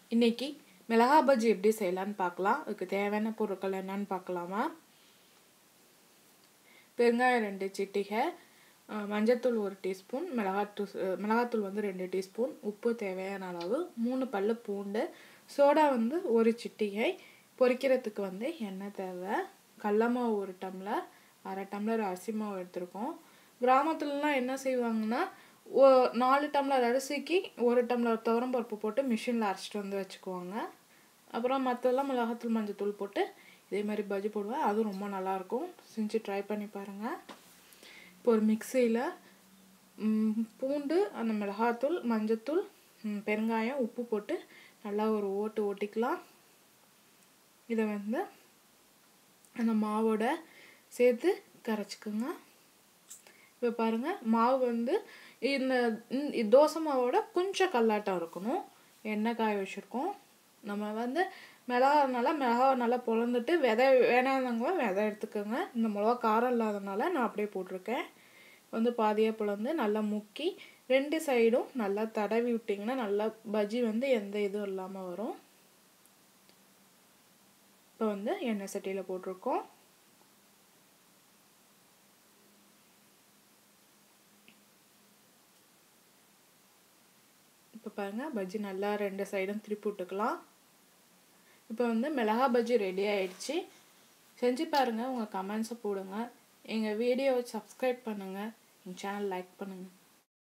இன்னைக்கு மிளகா பஜ்ஜி எப்படி செய்யலாம்னு பார்க்கலாம். அதுக்கு தேவையான பொருட்கள் என்னன்னு பார்க்கலாமா? பெருங்காயம் 2 சிட்டிகை, மஞ்சத்தூள் 1 டீஸ்பூன், மிளகாத்தூள் 2 டீஸ்பூன், உப்பு தேவையான அளவு, 3 பல்லு பூண்டு, சோடா 1 சிட்டிகை, பொரிக்கிறதுக்கு எண்ணெய் தேவை, கடல மாவு 1 டம்ளர், அரை டம்ளர் அரிசி மாவு எடுத்துருக்கோம். கிராமத்துலலாம் என்ன செய்வாங்கன்னா 4 டம்ளர் அரிசிக்கு 1 டம்ளர் துவரம்பருப்பு போட்டு மிஷினில் அரைச்சிட்டு வச்சுக்குவாங்க. அப்புறம் மற்றெல்லாம் மிளகாத்தூள் மஞ்சத்தூள் போட்டு இதே மாதிரி பஜ்ஜி போடுவேன். அதுவும் ரொம்ப நல்லாயிருக்கும். செஞ்சு ட்ரை பண்ணி பாருங்கள். இப்போ ஒரு மிக்சியில் பூண்டு, அந்த மிளகாத்தூள், மஞ்சத்தூள், பெருங்காயம், உப்பு போட்டு நல்லா ஒரு ஓட்டிக்கலாம். இதை அந்த மாவோட சேர்த்து கரைச்சிக்கோங்க. இப்போ பாருங்கள், மாவு இந்த தோசை மாவோட கொஞ்சம் கல்லாட்டம் இருக்கணும். எண்ணெய் காய வச்சுருக்கோம். நம்ம மிளகா நல்லா பொழந்துட்டு வேணாதவங்க விதை எடுத்துக்கோங்க. இந்த மிளகா காரம் இல்லாதனால நான் அப்படியே போட்டிருக்கேன். பாதியாக பொழந்து நல்லா முக்கி 2 சைடும் நல்லா தடவி விட்டிங்கன்னா நல்லா பஜ்ஜி எந்த இதுவும் இல்லாமல் வரும். இப்போ எண்ணெய் சட்டியில் போட்டிருக்கோம். இப்போ பாருங்கள், பஜ்ஜி நல்லா 2 சைடும் திருப்பி விட்டுக்கலாம். இப்போ மிளகா பஜ்ஜி ரெடி ஆயிடுச்சு. செஞ்சு பாருங்கள். உங்கள் கமெண்ட்ஸை போடுங்க. எங்கள் வீடியோவை சப்ஸ்கிரைப் பண்ணுங்கள். எங்கள் சேனல் லைக் பண்ணுங்கள்.